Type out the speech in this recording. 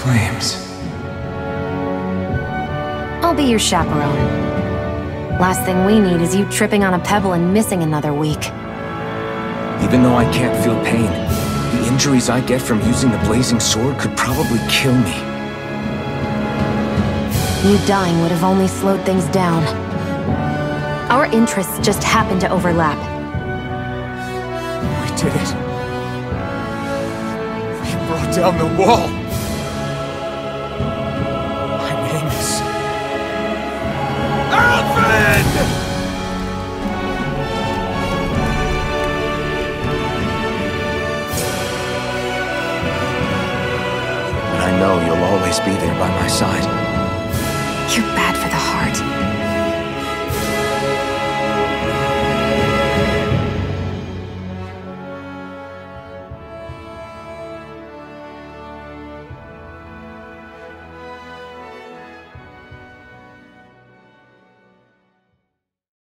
flames. I'll be your chaperone. Last thing we need is you tripping on a pebble and missing another week. Even though I can't feel pain, the injuries I get from using the blazing sword could probably kill me. You dying would have only slowed things down. Our interests just happen to overlap. We did it. We brought down the wall. My name is... Alfred! And I know you'll always be there by my side. You're bad for the heart.